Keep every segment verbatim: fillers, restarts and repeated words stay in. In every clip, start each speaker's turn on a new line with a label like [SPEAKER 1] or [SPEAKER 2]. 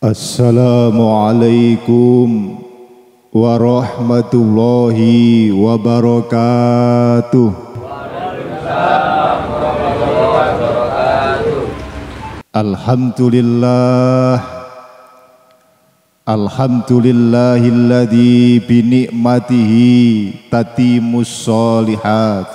[SPEAKER 1] Assalamualaikum warahmatullahi wabarakatuh. Alhamdulillah, alhamdulillahilladzi binikmatihi tatimus sholihat.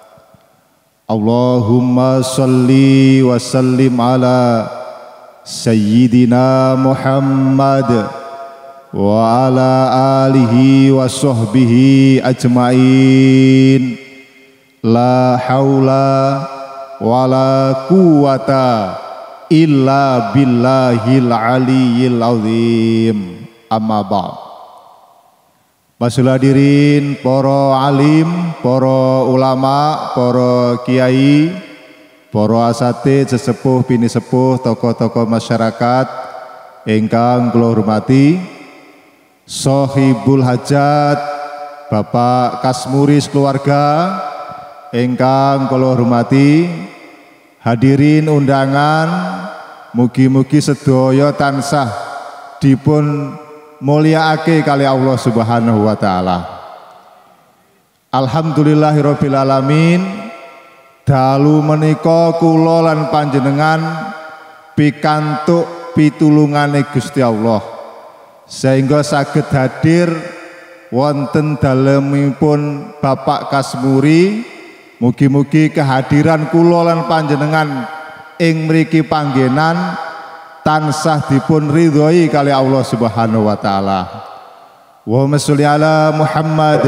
[SPEAKER 1] Allahumma salli wa sallim ala Sayyidina Muhammad wa ala alihi wa sahbihi ajma'in. La haula wa la quwata illa billahil aliyyil azim. Amma ba'd. Masyaallah hadirin, para alim, para ulama, para kiai, para asatidz, sesepuh, bini sepuh, tokoh-tokoh masyarakat ingkang kula hormati, Sohibul Hajat, Bapak Kasmuri keluarga ingkang kula hormati, hadirin undangan, mugi-mugi sedaya tansah dipun mulyaake kali Allah Subhanahu wa taala. Alhamdulillahirabbil alamin. Dalu menika kula lan panjenengan pikantuk pitulungane Gusti Allah sehingga saged hadir wonten dalemipun Bapak Kasmuri. Mugi-mugi kehadiran kula lan panjenengan ing mriki panggenan tansah dipun ridhoi kali Allah Subhanahu wa taala. Wa sholli ala Muhammad.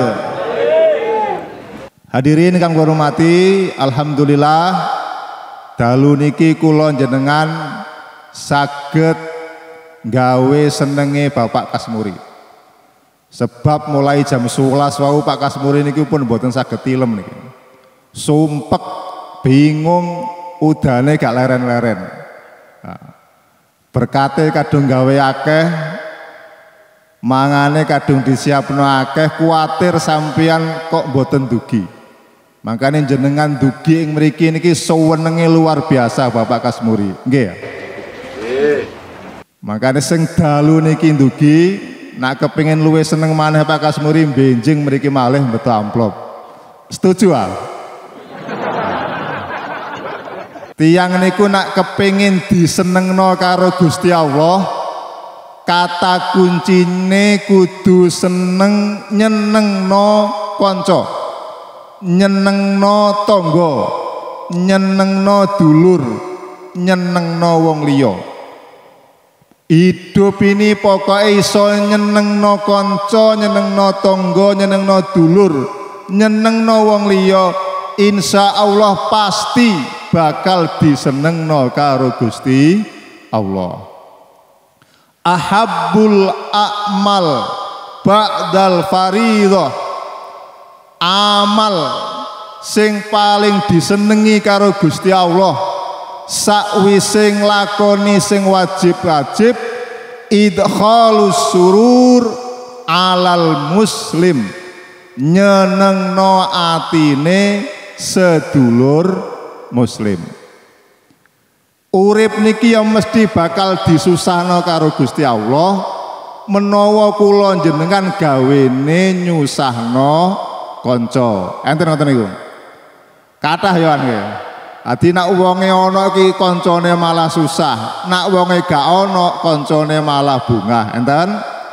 [SPEAKER 1] Hadirin kang kula hormati, alhamdulillah dalu niki kula jenengan saged gawe senenge Bapak Kasmuri. Sebab mulai jam sewelas wau Pak Kasmuri niki pun mboten saged tilem niki. Sumpek, bingung, udane gak leren-leren. Nah, berkate kadung gawe akeh, mangane kadung disiapno akeh, kuatir sampeyan kok mboten dugi. Makanya jenengan dugi ing mriki niki sewenenge luar biasa Bapak Kasmuri, nggih ya? Nggih. Makanya sing dalu niki dugi, nak kepengin luwih seneng maneh Pak Kasmuri benjing mriki malih beto amplop. Setuju ah? Tiang niku nak kepengin disenengno karo Gusti Allah, kata kuncine kudu seneng nyenengno kanca, nyenengno tangga, nyenengno dulur, nyenengno wong liya. Hidup ini pokoke iso nyenengno kanca, nyenengno tangga, nyenengno dulur, nyenengno wong liya, insya Allah pasti bakal disenengno karo Gusti Allah. Ahabbul a'mal ba'dal fariidhah, amal sing paling disenengi karo Gusti Allah sakwise nglakoni sing wajib-wajib, idkhalus surur alal muslim, nyenengno atine sedulur muslim. Urip niki yang mesti bakal disusahno karo Gusti Allah menawa kula jenengan gawene nyusahno kanca. Enten ngoten niku. Kathah ya nggih. Adi nak wonge ana iki kancane malah susah, nak wonge gak ana kancane malah bungah. Enten?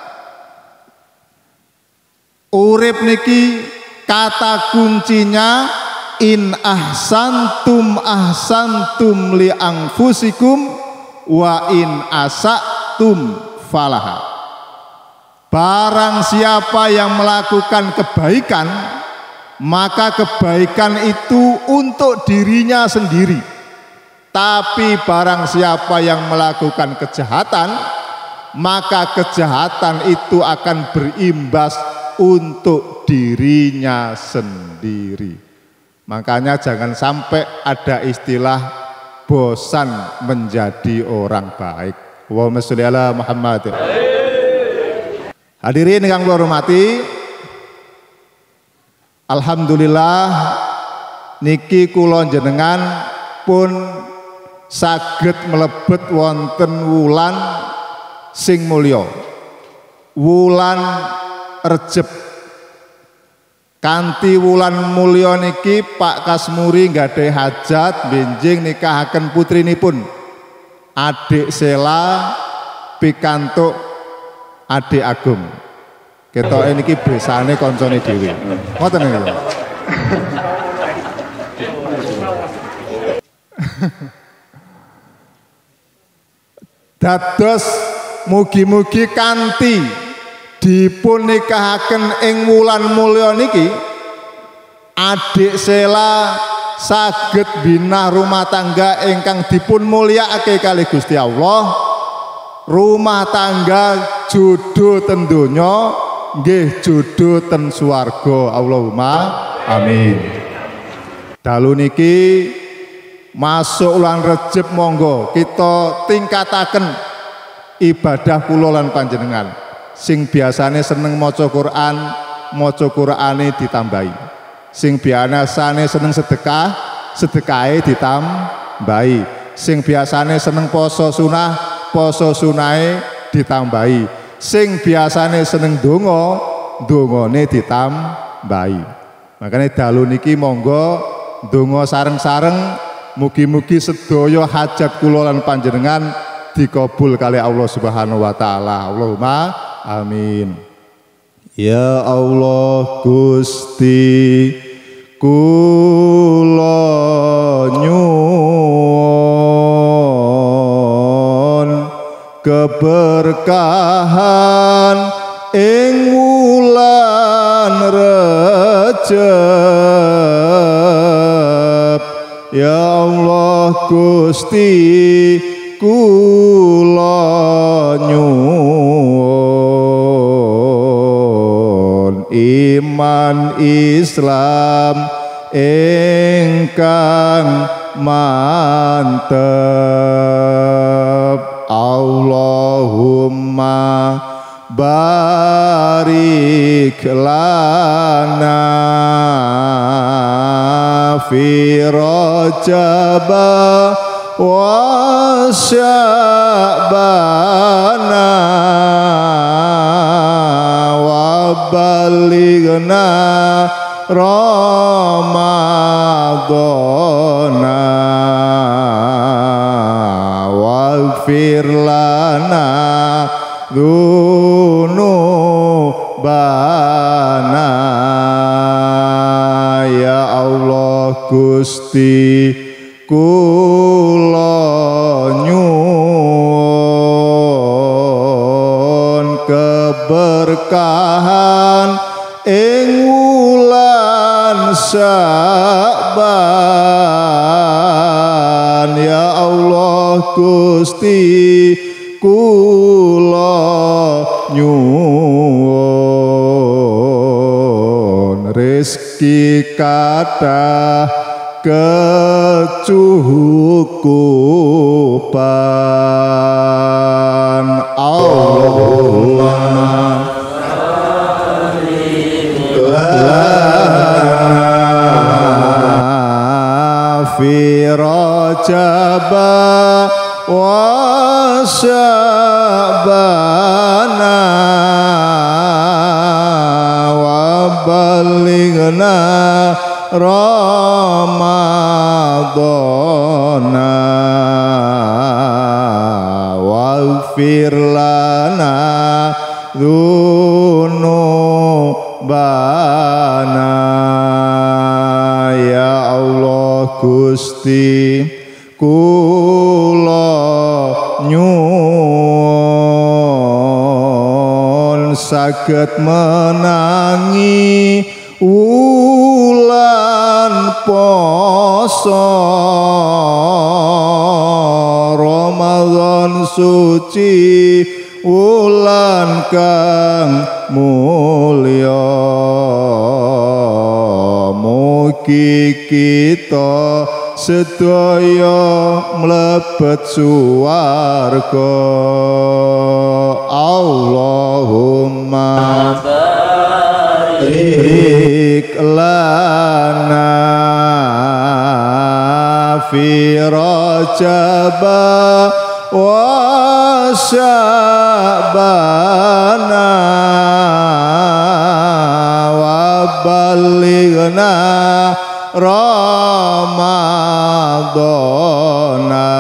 [SPEAKER 1] Urip niki kata kuncinya in ahsantum ahsantum li anfusikum wa in asatum falaha. Barang siapa yang melakukan kebaikan, maka kebaikan itu untuk dirinya sendiri. Tapi barang siapa yang melakukan kejahatan, maka kejahatan itu akan berimbas untuk dirinya sendiri. Makanya jangan sampai ada istilah bosan menjadi orang baik. Allahumma sholli ala Muhammad. Hadirin yang kula hormati, alhamdulillah niki kula jenengan pun saged mlebet wonten wulan sing mulya wulan Rejeb. Kanthi wulan mulya niki Pak Kasmuri nggadahi hajat benjing nikahaken putrinipun Adik Sela pikantuk Adik Agung. Ketoke niki besane kancane dhewe. Ngoten niku. Dados mugi-mugi kanthi dipun nikahaken ing wulan mulya niki Adik Sela saged binah rumah tangga ingkang dipun mulyakake kalih Gusti Allah, rumah tangga jodoh ten donya nggih jodoh ten swarga. Allahumma amin. Dalu niki masuk wulan Rejeb, monggo kita tingkataken ibadah kula lan panjenengan. Sing biasane seneng maca Quran, maca Qurane ditambahi. Sing biasane seneng sedekah, sedekahe ditambahi. Sing biasane seneng poso sunah, poso sunahe ditambahi. Sing biasane seneng donga, dongane ditambahi. Makanya dalu niki monggo donga sareng-sareng, mugi-mugi sedaya hajat kula lan panjenengan dikabul kalih Allah Subhanahu wa taala. Allahumma amin. Ya Allah Gusti kula nyuwun keberkahan ing wulan Rejeb. Ya Allah Gusti kula nyuwun iman Islam ingkang mantep. Allahumma barik lana fi Rajab wa Sya'bana wa balighna Ramadana waghfir lana dzunubana. Ya Allah Gusti kula nyuwun keberkahan ing wulan Sya'ban. Ya Allah Gusti kula nyuwun rezeki kathah kecukupan. Allahumma fi Rajab wa Sya'bana wa balighna Ramadana waghfir lana dzunubana. Ya Allah Gusti kula nyuwun saged menangi wulan poso Ramadan suci, wulan kang mulya. Mugi kita sedaya mlebet swarga. Allahumma barik lana fi Rajab wa sya'bana wa balighna ramadana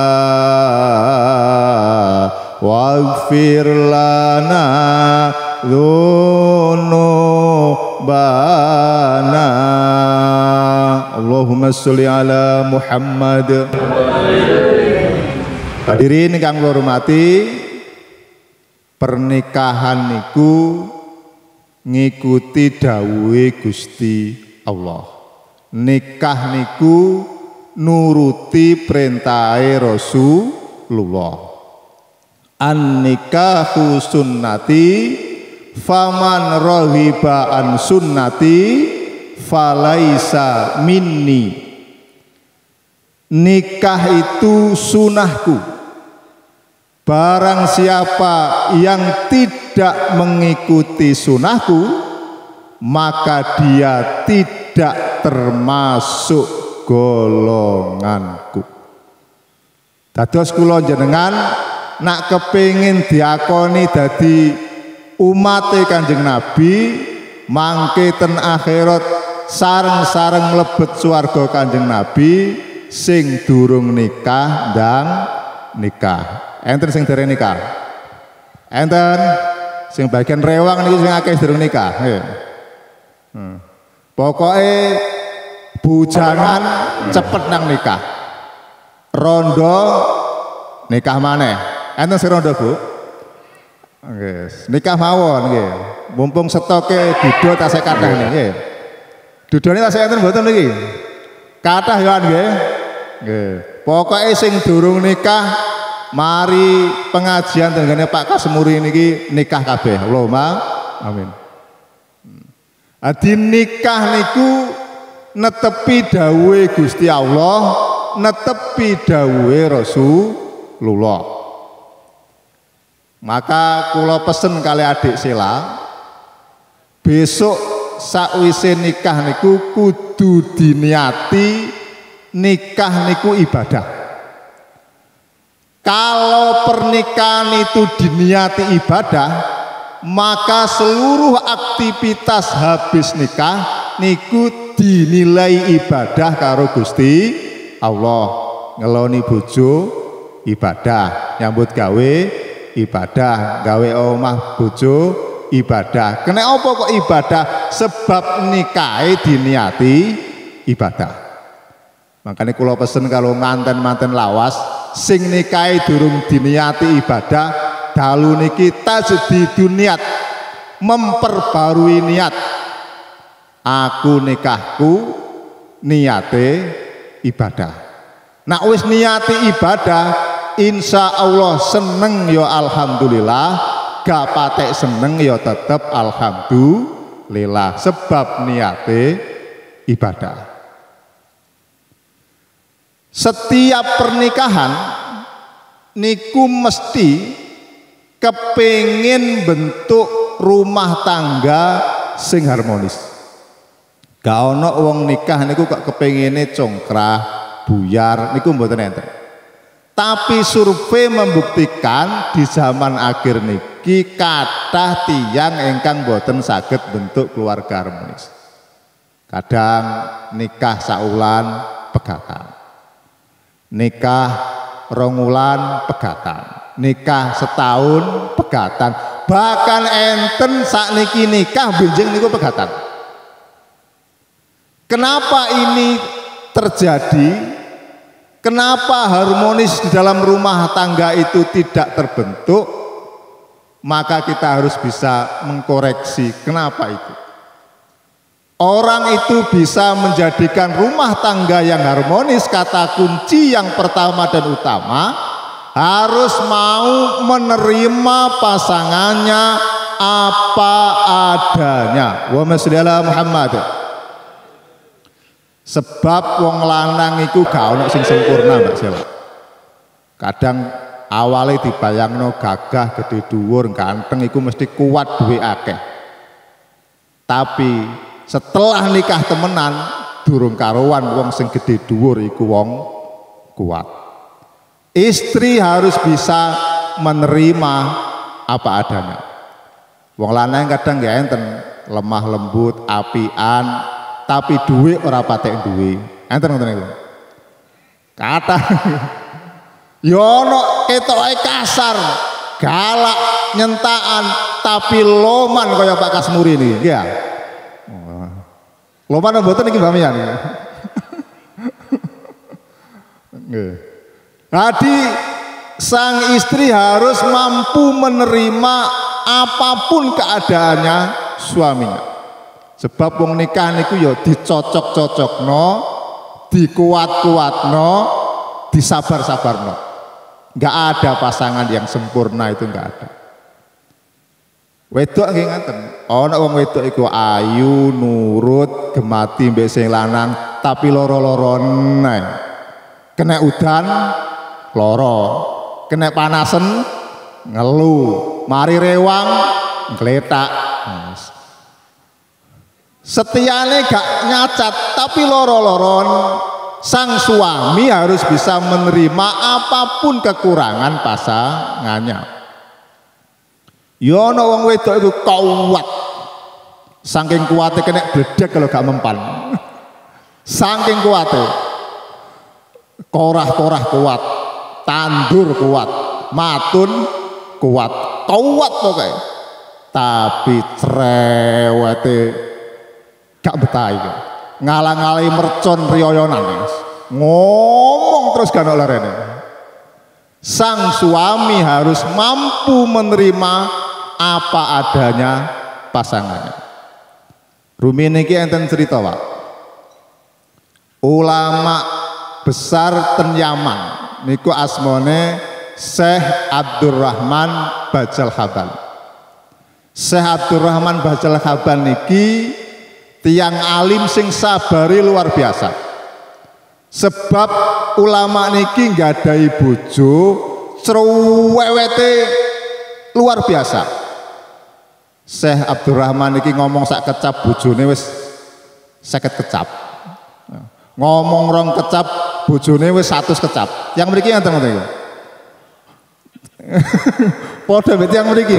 [SPEAKER 1] waghfir lana dzunubana. Allahumma sholli ala Muhammad. Hadirin kang kula hormati, pernikahan niku ngikuti dawuhe Gusti Allah. Nikah niku nuruti perintahe Rasulullah. An nikahu sunnati faman raghiba an sunnati falaisa minni. Nikah itu sunahku. Barang siapa yang tidak mengikuti sunahku, maka dia tidak termasuk golonganku. Dados kula jenengan nak kepingin diakoni dadi umate Kanjeng Nabi, mangke ten akhirat sareng-sareng mlebet swarga Kanjeng Nabi, sing durung nikah ndang nikah. Enten sing dereng nikah. Enten sing bagian rewang niku sing akeh durung nikah. Nggih. Hmm. Pokoke bujangan cepet nang nikah. Rondo nikah maneh. Enten sing rondo, Bu? Nggih, nikah mawon nggih. Mumpung stoke dudo tasih kathah nggih. Dudone tasih enten mboten niki? Kathah ya nggih. Nggih. Pokoke sing durung nikah mari pengajian tenggane Pak Kasmuri niki nikah kabeh. Allahumma amin. Adi nikah niku netepi dawuhe Gusti Allah, netepi dawuhe Rasulullah. Maka kula pesen kali adik sila, besok sakwise nikah niku kudu diniati nikah niku ibadah. Kalau pernikahan itu diniati ibadah, maka seluruh aktivitas habis nikah niku dinilai ibadah karo Gusti Allah. Ngeloni bojo ibadah, nyambut gawe ibadah, gawe omah bojo ibadah. Kena apa kok ibadah? Sebab nikahe diniati ibadah. Makanya kula pesen kalau manten-manten lawas sing nikahi durung diniati ibadah, dalu niki tajdidun niat, memperbarui niat. Aku nikahku niate ibadah. Nak wis niati ibadah, insya Allah seneng ya alhamdulillah, gak patek seneng ya tetep alhamdulillah, sebab niate ibadah. Setiap pernikahan niku mesti kepengin bentuk rumah tangga sing harmonis. Gak ono wong nikah niku kok kepengine congkrah, buyar, niku mboten enten. Tapi survei membuktikan di zaman akhir niki kathah tiyang ingkang mboten saged bentuk keluarga harmonis. Kadang nikah saulan pegatan. Nikah rongulan pegatan, nikah setahun pegatan, bahkan enten sakniki nikah benjing niku pegatan. Kenapa ini terjadi? Kenapa harmonis di dalam rumah tangga itu tidak terbentuk? Maka kita harus bisa mengkoreksi kenapa itu. Orang itu bisa menjadikan rumah tangga yang harmonis, kata kunci yang pertama dan utama, harus mau menerima pasangannya apa adanya. Wa sholli ala Muhammad. Sebab wong lanang iku gak ono sing sempurna, Mbak Sela. Kadang awalnya dibayangno gagah, gede dhuwur, ganteng iku mesti kuat duwe akeh. Tapi setelah nikah temenan durung karuan wong sing gede dhuwur iku wong kuat. Istri harus bisa menerima apa adanya. Wong lanang kadang nggak enten, lemah lembut, apian, tapi duwe ora patek duwe. Enten ngoten niku. Kata yo ono ketoke kasar, galak, nyentaan, tapi loman kaya Pak Kasmuri niki, nggih ya. Loman mboten niki Mbak Mian. Nggih. Jadi sang istri harus mampu menerima apapun keadaannya suaminya. Sebab wong nikah niku ya dicocok-cocokno, dikuat-kuatno, disabar-sabarno. Enggak ada pasangan yang sempurna, itu enggak ada. Wedok nggih ngaten. Ana wong wedok iku ayu, nurut, gemati mbek sing lanang, tapi loro-loro neh. Kena udan loro, kena panasen ngeluh, mari rewang ngletak. Setiane gak nyacat tapi loro-loron. Sang suami harus bisa menerima apapun kekurangan pasangannya. Yo ana wong wedok itu kuat, saking kuatnya kena bledek kalau gak mempan. Saking kuatnya, korah-korah kuat, tandur kuat, matun kuat, kuat pokoknya. Tapi cerewete gak betah iki. Ngalang-alangi mercon riyoyonan, ngomong terus gak oleh rene. Sang suami harus mampu menerima apa adanya pasangannya. Rumi niki enten cerita, Pak. Ulama besar ten Yaman niku asmane Syekh Abdurrahman Bajal Haban. Syekh Abdurrahman Bajal Haban niki tiang alim sing sabari luar biasa. Sebab ulama niki nggadahi bojo cerewete luar biasa. Syekh Abdurrahman niki ngomong sak kecap bojone wis seket kecap. Ngomong rong kecap bojone wis seratus kecap. Yang mriki enten ngoten niku. Padha bet yang mriki.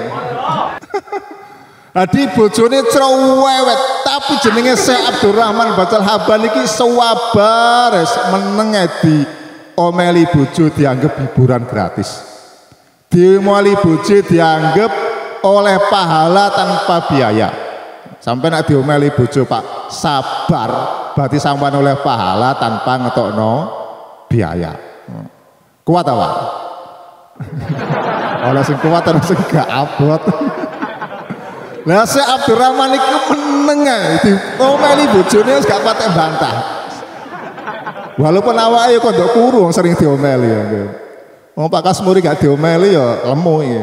[SPEAKER 1] Adi bojone cerewet, tapi jenenge Syekh Abdurrahman Bajal Haban iki sabar meneng di omeli bojo dianggap hiburan gratis. Diomeli bojo dianggap oleh pahala tanpa biaya. Sampai nak diomeli bojo Pak sabar, berarti sampean oleh pahala tanpa ngetokno biaya. Kuat apa? Oleh sing kuat terus sing gak abot. Lah Syekh Abdurrahman iki meneng ae diomeli bojone wis gak patek bantah. Walaupun awake kok ndok kuru sering diomeli ya. Wong Pak Kasmuri gak diomeli ya lemu iki.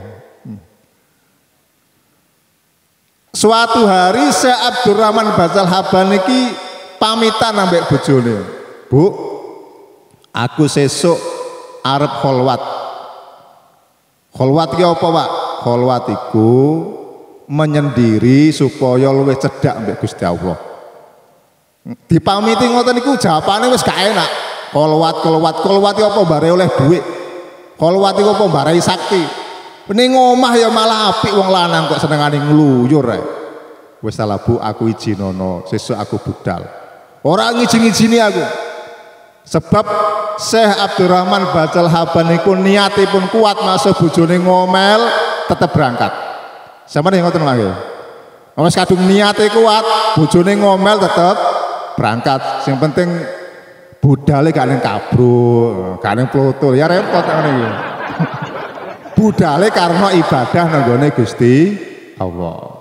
[SPEAKER 1] Suatu hari Syekh Abdurrahman Bajal Haban iki pamitan ambek bojone. Bu, aku sesuk arep kholwat. Kholwat iki apa, Pak? Kholwat iku menyendiri supaya luwih cedhak mbek Gusti Allah. Dipamiti ngoten niku jawabane wis gak enak. Kolwat kolwat kolwat apa bare oleh dhuwit. Kolwat iku apa bare sakti. Ning omah ya malah apik wong lanang kok senengane ngluyur ae. Wis salah Bu, aku izinono, sesuk aku budal. Ora ngijin-ngijini aku. Sebab Syekh Abdurrahman Bajal Haban niku niatipun kuat masuk bojone ngomel tetep berangkat. Sama nih ngoten lagi. Wis kadung niate kuat, bojone ngomel tetep berangkat. Yang penting budale gak ning kabro, gak ning plotul, ya repot ngene iki. Budale karena ibadah nanggone Gusti Allah.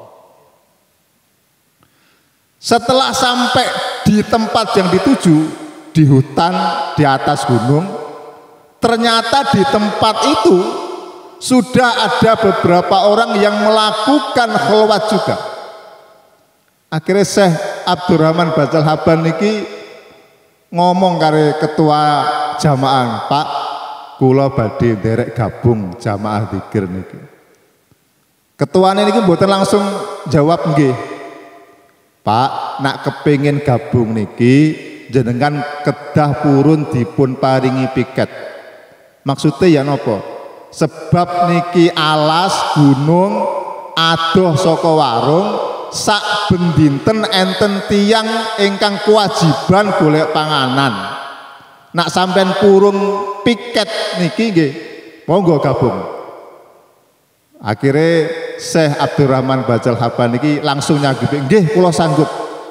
[SPEAKER 1] Setelah sampai di tempat yang dituju, di hutan di atas gunung, ternyata di tempat itu sudah ada beberapa orang yang melakukan kholwat juga. Akhirnya Syekh Abdurrahman Bajal Haban niki ngomong kare ketua jamaah, Pak, kula badhe nderek gabung jamaah zikir niki. Ketuane niki mboten langsung jawab nggih. Pak, nak kepingin gabung niki jenengan kedah purun dipun paringi piket. Maksudnya ya nopo? Sebab niki alas gunung adoh saka warung sak bendinten enten tiang ingkang kewajiban golek panganan. Nak sampean purun piket niki nggih, monggo gabung. Akhirnya Syekh Abdurrahman Bajal Haban niki langsung nyanggupi, nggih kula sanggup.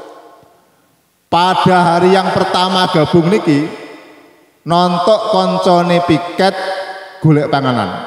[SPEAKER 1] Pada hari yang pertama gabung niki nontok koncone piket golek panganan.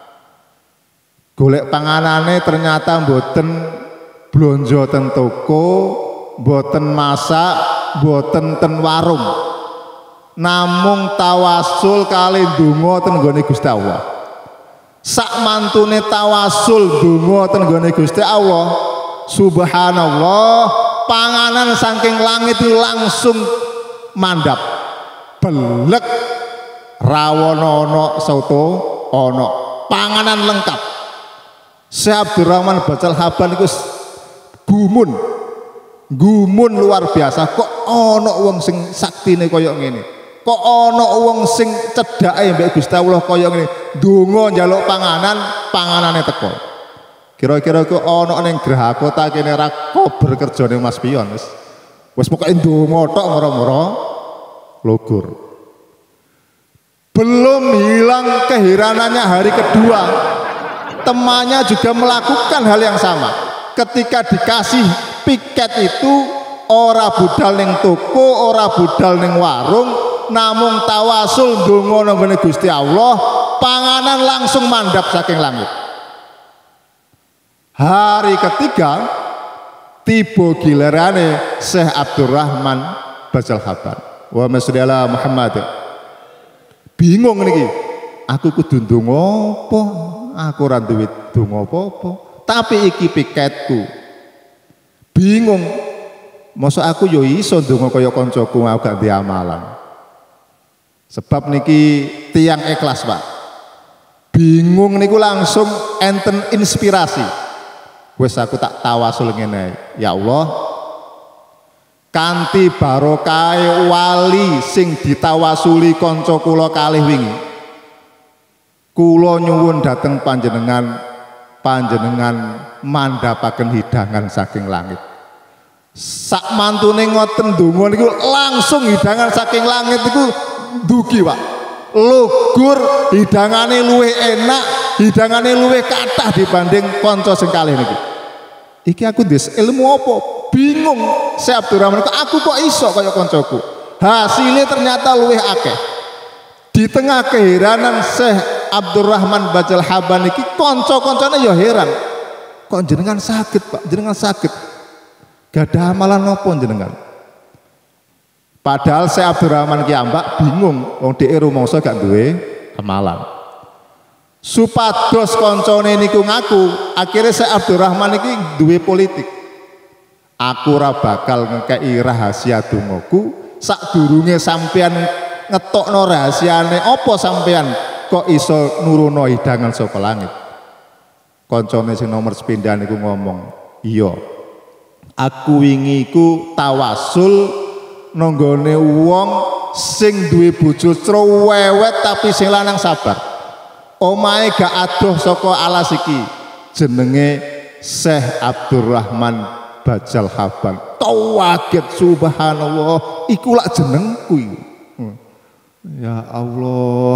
[SPEAKER 1] Golek panganane ternyata mboten blonjo ten toko, mboten masak, mboten ten warung. Namung tawasul kali donga ten nggone Gusti Allah. Sak mantune tawasul donga ten nggone Gusti Allah, subhanallah, panganan saking langit itu langsung mandap. Belek rawono ono soto ono, panganan lengkap. Syekh Abdurrahman Bajal Haban iku gumun. Gumun luar biasa, kok ono wong sing saktine kaya ngene. Kok ono wong sing cedhake mbek Gusti Allah kaya ngene. Donga njaluk panganan, panganane teko. Kira-kira kok ono ning Graha Kota kene ra kober kerjane Mas Pion wis. Wis pokoke ndonga tok moro-moro logur. Belum hilang keheranannya hari kedua. Temannya juga melakukan hal yang sama. Ketika dikasih piket itu ora budal ning toko, ora budal ning warung, namung tawasul ndonga nang Gusti Allah, panganan langsung mandap saking langit. Hari ketiga tiba gilerane Syekh Abdurrahman Bajal Haban. Wa masya Muhammad. Bingung niki. Aku kudu ndonga apa? Aku ora duwe donga apa-apa. Tapi iki piketku. Bingung. Masa aku yo iso ndonga kaya kancaku aku gak ndek amalan. Sebab niki tiang ikhlas, Pak. Bingung niku langsung enten inspirasi. Wes aku tak tawasul ngene. Ya Allah, kanthi barokah wali sing ditawasuli kanca kula kalih wingi. Kula nyuwun dhateng panjenengan, panjenengan mandhapaken hidangan saking langit. Sak mantune ngoten donga niku langsung hidangan saking langit niku dugi, Pak. Lugur hidangane luwih enak, hidangane luwih kathah dibanding kanca sing kalih niki. Iki aku ndhes ilmu apa? Bingung Syekh Abdurrahman, aku kok iso kaya kancaku. Hasilnya ternyata luwih akeh. Di tengah keheranan Syekh Abdurrahman Bajal Haban iki kanca-kancane ya heran. Kok jenengan saged, Pak? Jenengan saged. Gadah amalan napa jenengan? Padahal Syekh Abdurrahman ki ambak bingung, wong dhek rumangsa gak duwe amalan. Supados kancane niku ngaku, akhirnya Syekh Abdurrahman iki duwe politik. Aku ora bakal ngekeki rahasia dongaku sadurunge sampean ngetokno rahasiane apa sampean kok iso nurono hidangan saka langit. Kancane sing nomor sepindhan niku ngomong, "Iya. Aku wingi iku tawasul nanggone wong sing duwe bojo cerewet tapi sing lanang sabar. Omahe gak adoh saka alas iki. Jenenge Syekh Abdurrahman Bajal Haban." Kaget, subhanallah, iku lak jenengku iku. Ya Allah.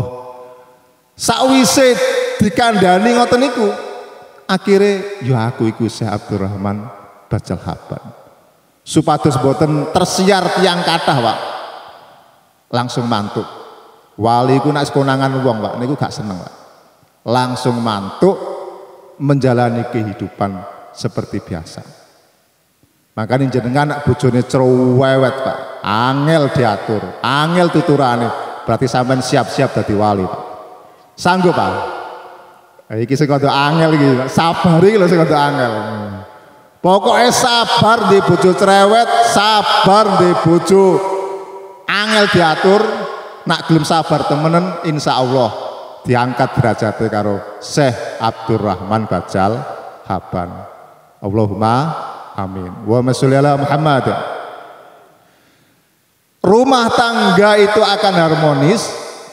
[SPEAKER 1] Sakwise dikandani ngoten niku, akhire ya aku iku Syekh Abdurrahman Bajal Haban. Supados boten tersiar tiang kathah, Pak. Langsung mantuk. Wali ku nek konangan wong, Pak, niku gak seneng, Pak. Langsung mantuk menjalani kehidupan seperti biasa. Makanya jenengan nak bojone cerewet, Pak. Angel diatur, angel tuturane. Berarti sampean siap-siap dadi wali, Pak. Sanggup, Pak? Iki sing kandha angel iki, sabar iki lho sing kandha angel. Pokoknya sabar di bojo cerewet, sabar di bojo angel diatur. Nak gelem sabar temenen, insya Allah diangkat derajatnya karo Syekh Abdurrahman Bajal Haban. Allahumma amin. Wa sholli ala Muhammad. Rumah tangga itu akan harmonis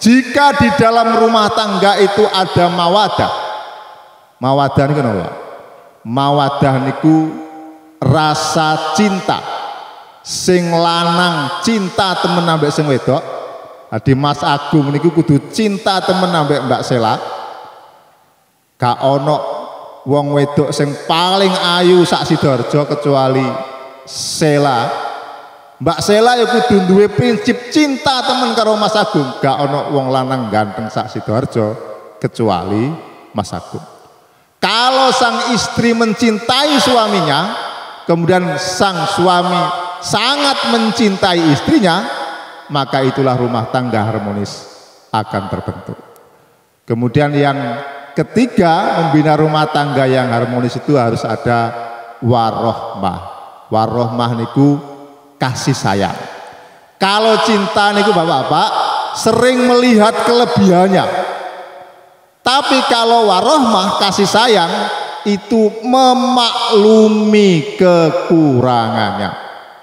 [SPEAKER 1] Jika di dalam rumah tangga itu ada mawadah, mawadah niku napa? Mawadah niku rasa cinta, sing lanang cinta temen ambek sing wedok. Adi Mas Agung niku kudu cinta temen ambek Mbak Sela. Gak ono wong wedok sing paling ayu sak Sidoarjo kecuali Sela. Mbak Sela ya kudu duwe prinsip cinta temen karo Mas Agung. Gak ono wong lanang ganteng sak Sidoarjo kecuali Mas Agung. Kalau sang istri mencintai suaminya, kemudian sang suami sangat mencintai istrinya, maka itulah rumah tangga harmonis akan terbentuk. Kemudian yang ketiga, membina rumah tangga yang harmonis itu harus ada warohmah. Warohmah niku kasih sayang. Kalau cinta niku bapak-bapak sering melihat kelebihannya, tapi kalau warohmah kasih sayang itu memaklumi kekurangannya.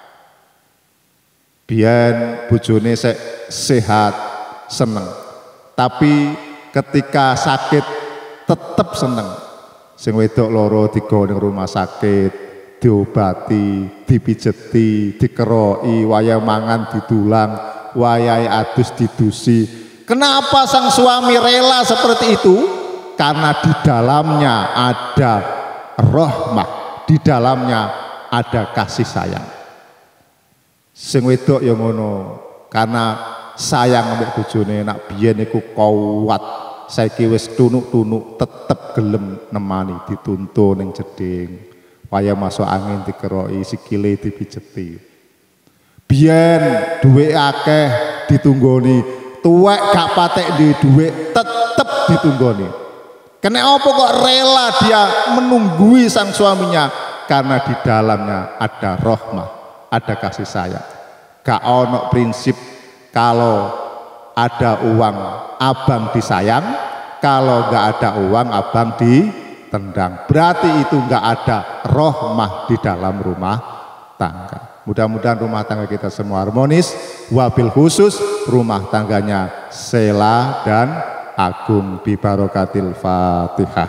[SPEAKER 1] Biyen bojone se sehat seneng, tapi ketika sakit tetep seneng. Sing wedok loro digawa ning rumah sakit, diobati, dipijeti, dikeroi, wayah mangan didulang, wayahe adus didusi. Kenapa sang suami rela seperti itu? Karena di dalamnya ada rahmah, di dalamnya ada kasih sayang. Sing wedok ya ngono, karena sayang ambek bojone, nak biyen niku kuat, saiki wis tunuk-tunuk tetep gelem nemani, dituntun ning jeding. Wayah masuk angin dikeroi, sikile dipijeti. Biyen duwe akeh ditunggoni, tuwek gak patek di duwe tetep ditunggoni. Kena apa kok rela dia menunggui sang suaminya? Karena di dalamnya ada rahmah, ada kasih sayang. Gak ono prinsip kalau ada uang abang disayang, kalau gak ada uang abang ditendang. Berarti itu gak ada rahmah di dalam rumah tangga. Mudah-mudahan rumah tangga kita semua harmonis, wabil khusus rumah tangganya Sela dan Agung bi barokatil Fatihah.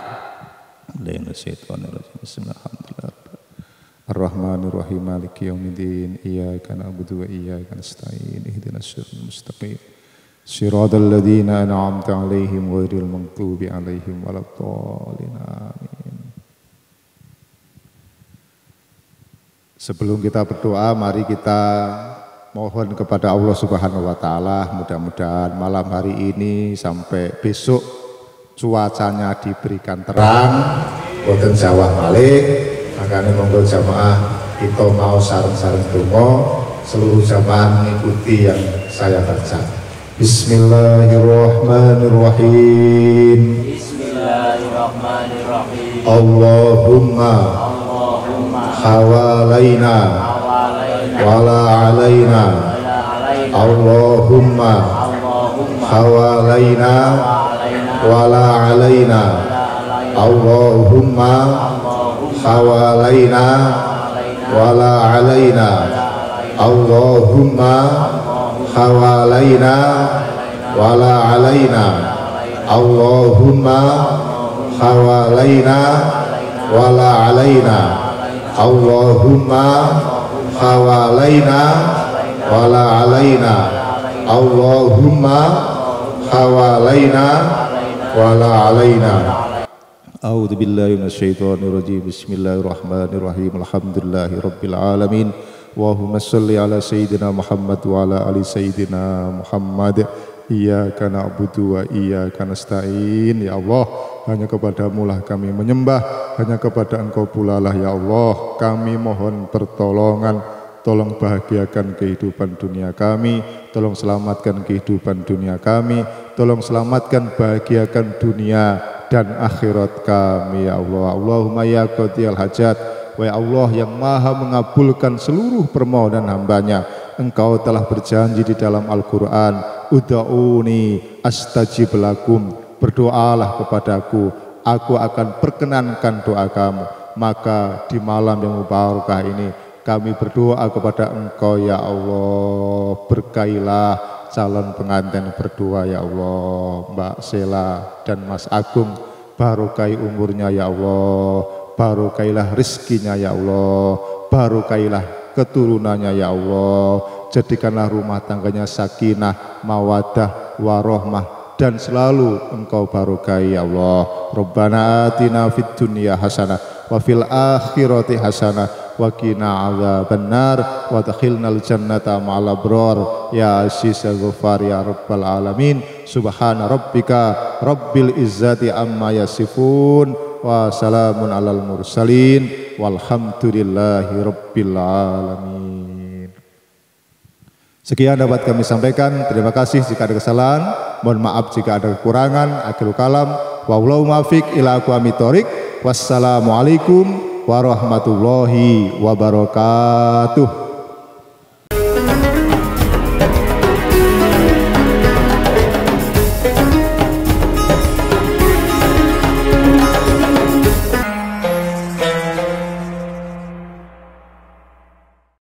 [SPEAKER 1] Bismillahirrahmanirrahim. Ar-Rahmanir-Rahim Maliki yaumiddin. Iyyaka na'budu wa iyyaka nasta'in. Ihdinas siratal mustaqim. Shiratal ladzina an'amta 'alaihim ghairil maghdubi 'alaihim waladdallin. Amin. Sebelum kita berdoa, mari kita mohon kepada Allah Subhanahu wa taala, mudah-mudahan malam hari ini sampai besok cuacanya diberikan terang, boten jawah malih. Makanya monggo jamaah kita mau sareng-sareng donga, seluruh jamaah mengikuti yang saya baca. Bismillahirrahmanirrahim. Bismillahirrahmanirrahim. Allahumma, Allahumma hawalaina wala alaina. Allahumma hawalaina wala alaina. Allahumma hawalaina wala alaina. Allahumma hawalaina wala alaina. Allahumma hawalaina wala alaina. Allahumma hawalaina wala alaina. Allahumma hawalaina wala alaina. A'udzu billahi minasyaitonir rajim. Bismillahirrahmanirrahim. Alhamdulillahi rabbil alamin. Allahumma shalli ala sayyidina Muhammad wa ala ali sayyidina Muhammad. Iyyaka na'budu wa iyyaka nasta'in. Ya Allah, hanya kepadamu lah kami menyembah, hanya kepada Engkau pula lah ya Allah kami mohon pertolongan. Tolong bahagiakan kehidupan dunia kami, tolong selamatkan kehidupan dunia kami, tolong selamatkan bahagiakan dunia dan akhirat kami ya Allah. Allahumma ya qadiyal hajat, wa ya Allah yang maha mengabulkan seluruh permohonan hambanya. Engkau telah berjanji di dalam Al-Quran, uda'uni astajib lakum, berdoalah kepadaku, aku akan perkenankan doa kamu. Maka di malam yang mubarakah ini kami berdoa kepada Engkau ya Allah, berkailah calon pengantin berdua ya Allah, Mbak Sela dan Mas Agung, barokai umurnya ya Allah, barokailah rizkinya ya Allah, barokailah keturunannya ya Allah, jadikanlah rumah tangganya sakinah, mawadah, warohmah, dan selalu Engkau barokai ya Allah. Rabbana atina fid dunya hasanah wa fil akhirati hasanah wa qina adzabannar wa adkhilnal jannata ma'al abrar ya aziz ya ghafar ya rabbal alamin. Subhana rabbika rabbil izzati amma yasifun wa salamun alal mursalin walhamdulillahi rabbil alamin. Sekian dapat kami sampaikan. Terima kasih jika ada kesalahan, mohon maaf jika ada kekurangan. Akhirul kalam, wallahu muwaffiq ila aqwamit thoriq. Wassalamualaikum warahmatullahi wabarakatuh.